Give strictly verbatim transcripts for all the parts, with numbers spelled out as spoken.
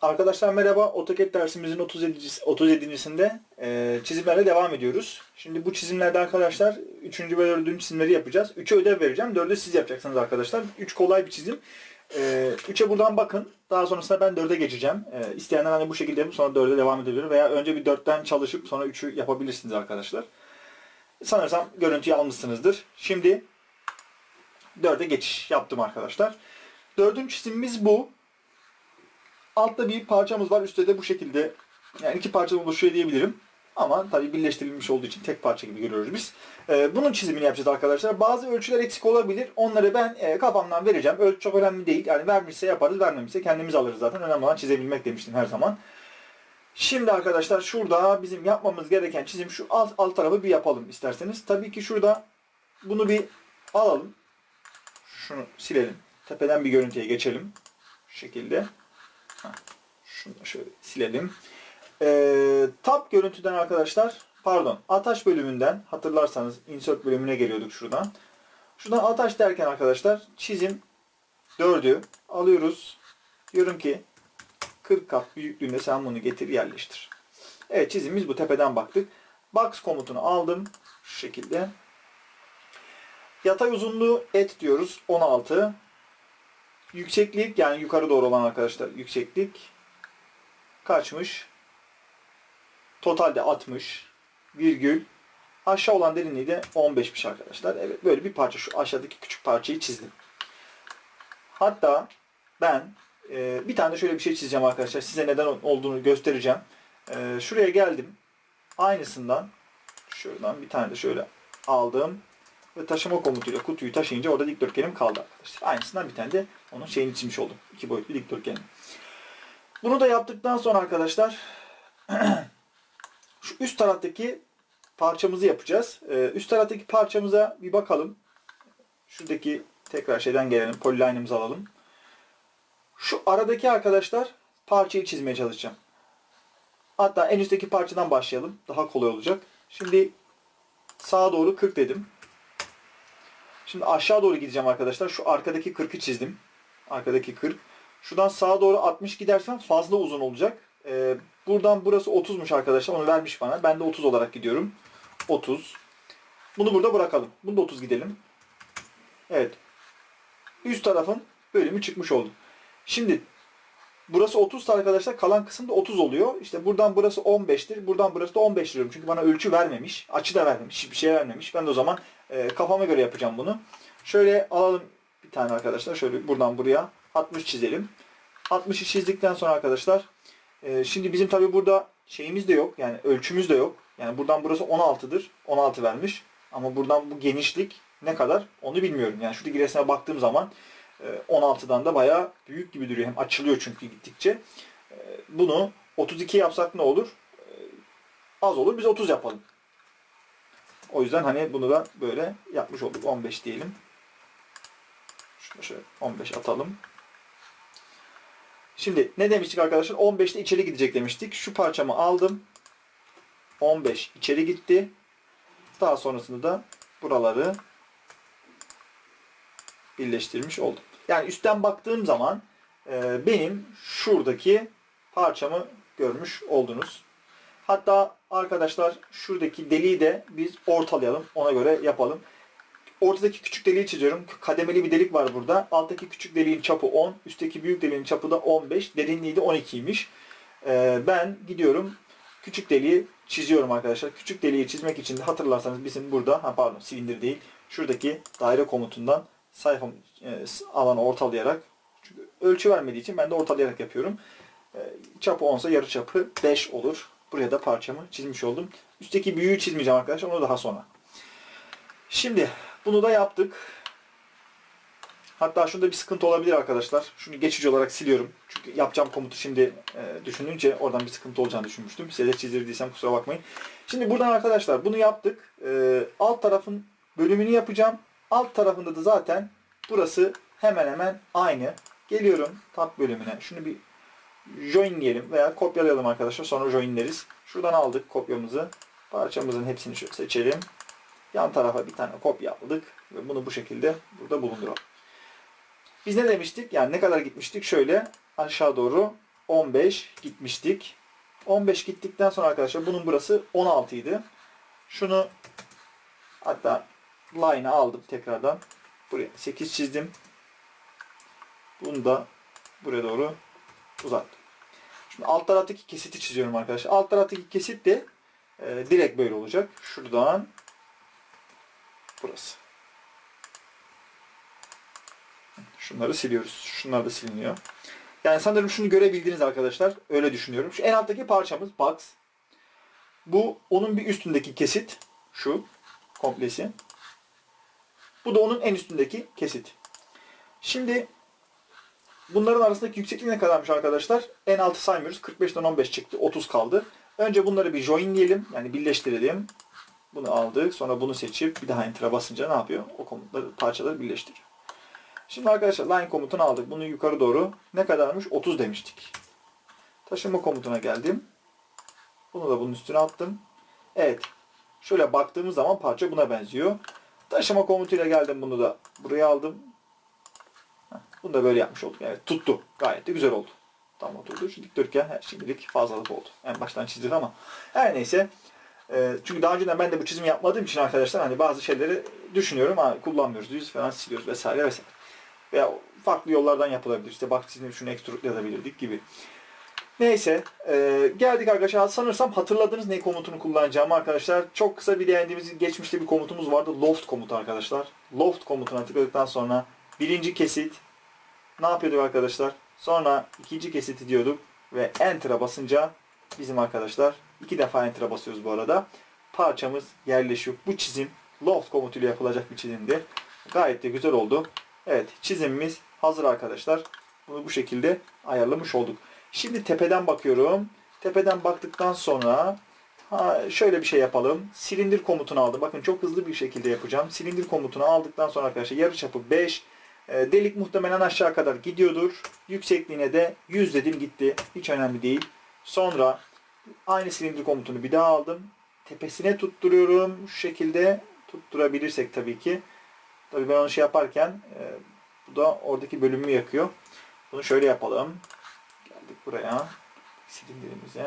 Arkadaşlar merhaba. AutoCAD dersimizin otuz yedincisinde e, çizimlerle devam ediyoruz. Şimdi bu çizimlerde arkadaşlar üçüncü ve dördüncü çizimleri yapacağız. üçe ödev vereceğim. dörde siz yapacaksınız arkadaşlar. üç kolay bir çizim. E, üçe buradan bakın. Daha sonrasında ben dörde geçeceğim. E, isteyenler hani bu şekilde yapıp sonra dörde devam edebilir. Veya önce bir dörtten çalışıp sonra üçü yapabilirsiniz arkadaşlar. Sanırsam görüntüyü almışsınızdır. Şimdi dörde geçiş yaptım arkadaşlar. Dördüncü çizimimiz bu. Altta bir parçamız var. Üstte de bu şekilde yani iki parçadan oluşuyor diyebilirim. Ama tabii birleştirilmiş olduğu için tek parça gibi görüyoruz biz. Ee, bunun çizimini yapacağız arkadaşlar. Bazı ölçüler eksik olabilir. Onları ben e, kafamdan vereceğim. Ölçü çok önemli değil. Yani vermişse yaparız, vermemişse kendimiz alırız zaten. Önemli olan çizebilmek demiştim her zaman. Şimdi arkadaşlar şurada bizim yapmamız gereken çizim şu alt, alt tarafı bir yapalım isterseniz. Tabii ki şurada bunu bir alalım. Şunu silelim. Tepeden bir görüntüye geçelim. Şu şekilde. Şunu da şöyle silelim. Ee, tab görüntüden arkadaşlar, pardon, ataş bölümünden hatırlarsanız insert bölümüne geliyorduk şuradan. Şuradan ataş derken arkadaşlar çizim dördü alıyoruz. Diyorum ki kırk kat büyüklüğünde sen bunu getir yerleştir. Evet, çizimimiz bu, tepeden baktık. Box komutunu aldım. Şu şekilde. Yatay uzunluğu et diyoruz. on altı. Yükseklik yani yukarı doğru olan arkadaşlar yükseklik kaçmış? Totalde altmış virgül. Aşağı olan derinliği de on beşmiş arkadaşlar. Evet, böyle bir parça, şu aşağıdaki küçük parçayı çizdim. Hatta ben e, bir tane de şöyle bir şey çizeceğim arkadaşlar. Size neden olduğunu göstereceğim. E, şuraya geldim. Aynısından şuradan bir tane de şöyle aldım. Ve taşıma komutuyla kutuyu taşıyınca orada dikdörtgenim kaldı arkadaşlar. Aynısından bir tane de onun şeyini çizmiş oldum. İki boyutlu dikdörtgenim. Bunu da yaptıktan sonra arkadaşlar şu üst taraftaki parçamızı yapacağız. Ee, üst taraftaki parçamıza bir bakalım. Şuradaki tekrar şeyden gelelim. Polyline'ımızı alalım. Şu aradaki arkadaşlar parçayı çizmeye çalışacağım. Hatta en üstteki parçadan başlayalım. Daha kolay olacak. Şimdi sağa doğru kırk dedim. Şimdi aşağı doğru gideceğim arkadaşlar. Şu arkadaki kırkı çizdim. Arkadaki kırk. Şuradan sağa doğru altmış gidersem fazla uzun olacak. Ee, buradan burası otuzmuş arkadaşlar. Onu vermiş bana. Ben de otuz olarak gidiyorum. otuz. Bunu burada bırakalım. Bunu da otuz gidelim. Evet. Üst tarafın bölümü çıkmış oldu. Şimdi burası otuz arkadaşlar. Kalan kısım da otuz oluyor. İşte buradan burası on beştir. Buradan burası da on beş diyorum. Çünkü bana ölçü vermemiş. Açı da vermemiş. Hiçbir şey vermemiş. Ben de o zaman e, kafama göre yapacağım bunu. Şöyle alalım bir tane arkadaşlar. Şöyle buradan buraya altmış çizelim. altmışı çizdikten sonra arkadaşlar e, şimdi bizim tabi burada şeyimiz de yok. Yani ölçümüz de yok. Yani buradan burası on altıdır. on altı vermiş. Ama buradan bu genişlik ne kadar onu bilmiyorum. Yani şuradaki resme baktığım zaman on altıdan da bayağı büyük gibi duruyor. Hem açılıyor çünkü gittikçe. Bunu otuz iki yapsak ne olur? Az olur. Biz otuz yapalım. O yüzden hani bunu da böyle yapmış olduk. on beş diyelim. Şunu şöyle on beş atalım. Şimdi ne demiştik arkadaşlar? on beşte içeri gidecek demiştik. Şu parçamı aldım. on beş içeri gitti. Daha sonrasında da buraları birleştirmiş oldum. Yani üstten baktığım zaman e, benim şuradaki parçamı görmüş oldunuz. Hatta arkadaşlar şuradaki deliği de biz ortalayalım. Ona göre yapalım. Ortadaki küçük deliği çiziyorum. Kademeli bir delik var burada. Alttaki küçük deliğin çapı on. Üstteki büyük deliğin çapı da on beş. Derinliği de on ikiymiş. E, ben gidiyorum. Küçük deliği çiziyorum arkadaşlar. Küçük deliği çizmek için de hatırlarsanız bizim burada, ha pardon silindir değil. Şuradaki daire komutundan sayfa e, alanı ortalayarak, çünkü ölçü vermediği için ben de ortalayarak yapıyorum. E, çapı on ise yarı çapı beş olur. Buraya da parçamı çizmiş oldum. Üstteki büyüğü çizmeyeceğim arkadaşlar. Onu daha sonra. Şimdi bunu da yaptık. Hatta şunda bir sıkıntı olabilir arkadaşlar. Şunu geçici olarak siliyorum. Çünkü yapacağım komutu şimdi e, düşününce oradan bir sıkıntı olacağını düşünmüştüm. Size de çizdirdiysem kusura bakmayın. Şimdi buradan arkadaşlar bunu yaptık. E, alt tarafın bölümünü yapacağım. Alt tarafında da zaten burası hemen hemen aynı. Geliyorum tab bölümüne. Şunu bir joinleyelim veya kopyalayalım arkadaşlar. Sonra joinleriz. Şuradan aldık kopyamızı. Parçamızın hepsini şöyle seçelim. Yan tarafa bir tane kopya aldık. Ve bunu bu şekilde burada bulunduralım. Biz ne demiştik? Yani ne kadar gitmiştik? Şöyle aşağı doğru on beş gitmiştik. on beş gittikten sonra arkadaşlar bunun burası on altı idi. Şunu hatta line'a aldım tekrardan. Buraya sekiz çizdim. Bunu da buraya doğru uzattım. Şimdi alt taraftaki kesiti çiziyorum arkadaşlar. Alt taraftaki kesit de e, direkt böyle olacak. Şuradan burası. Şunları siliyoruz. Şunlar da siliniyor. Yani sanırım şunu görebildiniz arkadaşlar. Öyle düşünüyorum. Şu en alttaki parçamız box. Bu onun bir üstündeki kesit. Şu komplesi. Bu da onun en üstündeki kesit. Şimdi bunların arasındaki yükseklik ne kadarmış arkadaşlar? En altı saymıyoruz. kırk beşten on beş çıktı. otuz kaldı. Önce bunları bir joinleyelim. Yani birleştirelim. Bunu aldık. Sonra bunu seçip bir daha enter'a basınca ne yapıyor? O komutları, parçaları birleştiriyor. Şimdi arkadaşlar line komutunu aldık. Bunu yukarı doğru ne kadarmış? otuz demiştik. Taşıma komutuna geldim. Bunu da bunun üstüne attım. Evet. Şöyle baktığımız zaman parça buna benziyor. Taşıma komutuyla geldim. Bunu da buraya aldım. Bunu da böyle yapmış olduk. Evet, tuttu. Gayet de güzel oldu. Tam oturdu. Şu dikdörtgen her şimdilik fazlalık oldu. En baştan çizdik ama her neyse. Çünkü daha önceden ben de bu çizimi yapmadığım için arkadaşlar hani bazı şeyleri düşünüyorum ama kullanmıyoruz. Yüz falan siliyoruz vesaire vesaire. Veya farklı yollardan yapılabilir. İşte bak çizimi şunu extrude'layabilirdik gibi. Neyse. E, geldik arkadaşlar. Sanırsam hatırladınız ne komutunu kullanacağımı arkadaşlar. Çok kısa bir değindiğimiz geçmişte bir komutumuz vardı. Loft komutu arkadaşlar. Loft komutuna tıkladıktan sonra birinci kesit ne yapıyorduk arkadaşlar? Sonra ikinci kesiti diyorduk ve enter'a basınca bizim arkadaşlar iki defa enter'a basıyoruz bu arada. Parçamız yerleşiyor. Bu çizim loft komutuyla yapılacak bir çizimdi. Gayet de güzel oldu. Evet, çizimimiz hazır arkadaşlar. Bunu bu şekilde ayarlamış olduk. Şimdi tepeden bakıyorum. Tepeden baktıktan sonra ha, şöyle bir şey yapalım. Silindir komutunu aldım. Bakın çok hızlı bir şekilde yapacağım. Silindir komutunu aldıktan sonra arkadaşlar yarıçapı beş. E, delik muhtemelen aşağı kadar gidiyordur. Yüksekliğine de yüz dedim gitti. Hiç önemli değil. Sonra aynı silindir komutunu bir daha aldım. Tepesine tutturuyorum. Şu şekilde tutturabilirsek tabii ki. Tabii ben onu şey yaparken e, bu da oradaki bölümü yakıyor. Bunu şöyle yapalım. Geldik buraya. Silindirimize.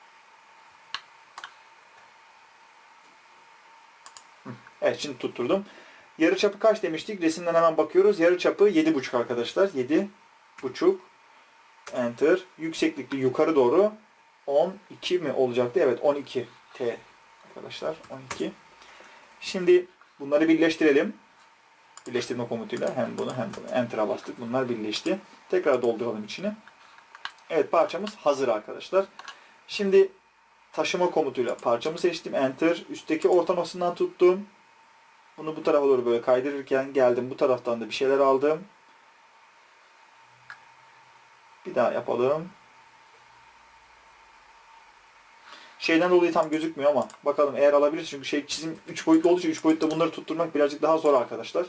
Evet, şimdi tutturdum. Yarıçapı kaç demiştik? Resimden hemen bakıyoruz. Yarıçapı yedi buçuk arkadaşlar. yedi buçuk. Enter. Yükseklikli yukarı doğru on iki mi olacaktı? Evet, on iki T arkadaşlar. on iki. Şimdi bunları birleştirelim. Birleştirme komutuyla hem bunu hem bunu enter'a bastık. Bunlar birleşti. Tekrar dolduralım içine. Evet, parçamız hazır arkadaşlar. Şimdi taşıma komutuyla parçamı seçtim. Enter. Üstteki orta noktasından tuttum. Bunu bu tarafa doğru böyle kaydırırken geldim. Bu taraftan da bir şeyler aldım. Bir daha yapalım. Şeyden dolayı tam gözükmüyor ama bakalım eğer alabiliriz. Çünkü şey çizim üç boyutlu olduğu için üç boyutta bunları tutturmak birazcık daha zor arkadaşlar.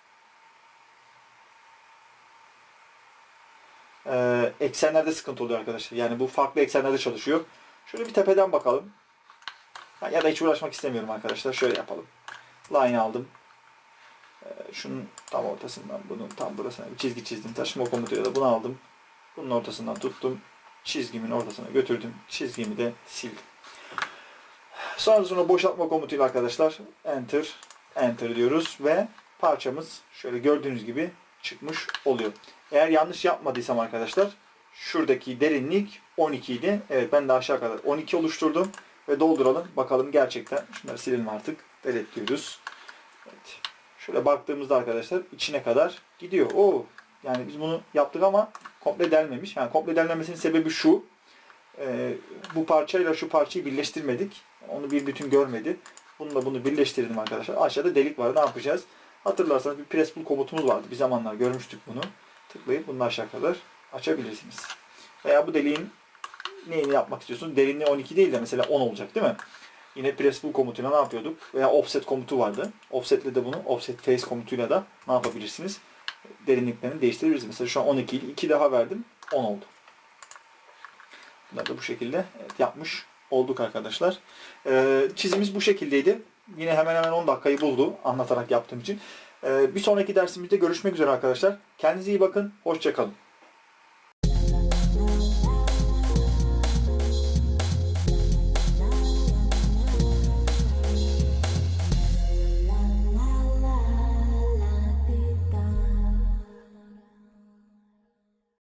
Ee, eksenlerde sıkıntı oluyor arkadaşlar. Yani bu farklı eksenlerde çalışıyor. Şöyle bir tepeden bakalım. Ya da hiç uğraşmak istemiyorum arkadaşlar. Şöyle yapalım. Line aldım. Ee, şunun tam ortasından bunun tam burasına bir çizgi çizdim. Taşıma komutuyla da bunu aldım. Bunun ortasından tuttum. Çizgimin ortasına götürdüm. Çizgimi de sildim. Sonrasında boşaltma komutuyla arkadaşlar enter enter diyoruz ve parçamız şöyle gördüğünüz gibi çıkmış oluyor. Eğer yanlış yapmadıysam arkadaşlar şuradaki derinlik on iki idi. Evet, ben de aşağı kadar on iki oluşturdum ve dolduralım. Bakalım gerçekten. Şunları silelim artık. Evet diyoruz. Evet. Şöyle baktığımızda arkadaşlar içine kadar gidiyor. Oo, yani biz bunu yaptık ama komple delmemiş. Yani komple delmemesinin sebebi şu. Ee, bu parçayla şu parçayı birleştirmedik. Onu bir bütün görmedi. Bununla bunu birleştirdim arkadaşlar. Aşağıda delik var. Ne yapacağız? Hatırlarsanız bir press pull komutumuz vardı. Bir zamanlar görmüştük bunu. Tıklayıp bunu aşağı kadar açabilirsiniz. Veya bu deliğin neyini yapmak istiyorsunuz? Derinliği on iki değil de mesela on olacak değil mi? Yine press pull komutuyla ne yapıyorduk? Veya offset komutu vardı. Offsetle de bunu, offset face komutuyla da ne yapabilirsiniz? Derinliklerini değiştirebilirsiniz. Mesela şu an on iki idi. iki daha verdim. on oldu. Bunları da bu şekilde evet, yapmış olduk arkadaşlar. Ee, çizimiz bu şekildeydi. Yine hemen hemen on dakikayı buldu anlatarak yaptığım için. Ee, bir sonraki dersimizde görüşmek üzere arkadaşlar. Kendinize iyi bakın. Hoşça kalın.